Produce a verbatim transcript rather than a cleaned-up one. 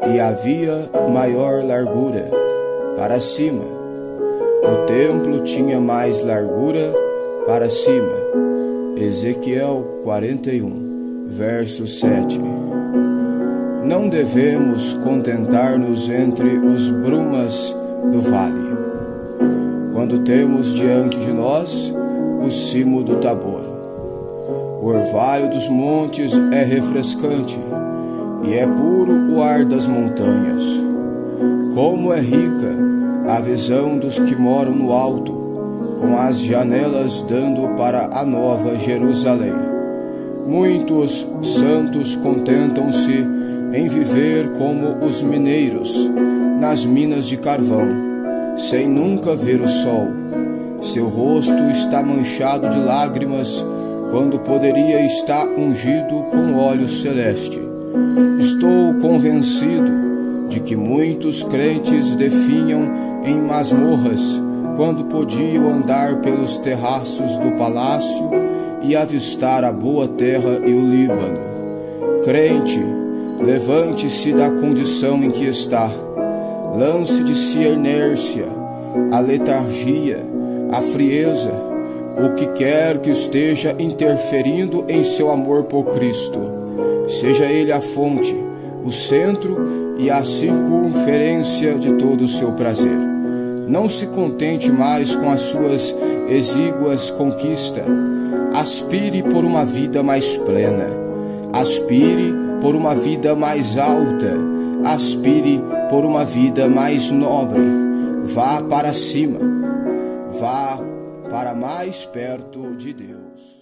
e havia maior largura para cima. O templo tinha mais largura para cima. Ezequiel quarenta e um, verso sete. Não devemos contentar-nos entre os brumas do vale, quando temos diante de nós o cimo do Tabor. O orvalho dos montes é refrescante, e é puro o ar das montanhas. Como é rica a visão dos que moram no alto, com as janelas dando para a nova Jerusalém. Muitos santos contentam-se em viver como os mineiros nas minas de carvão, sem nunca ver o sol. Seu rosto está manchado de lágrimas, quando poderia estar ungido com óleo celeste. Estou convencido de que muitos crentes definham em masmorras, quando podiam andar pelos terraços do palácio e avistar a boa terra e o Líbano. Crente, levante-se da condição em que está. Lance de si a inércia, a letargia, a frieza, o que quer que esteja interferindo em seu amor por Cristo. Seja Ele a fonte, o centro e a circunferência de todo o seu prazer. Não se contente mais com as suas exíguas conquistas. Aspire por uma vida mais plena. Aspire por uma vida mais alta. Aspire por uma vida mais nobre. Vá para cima. Vá para mais perto de Deus.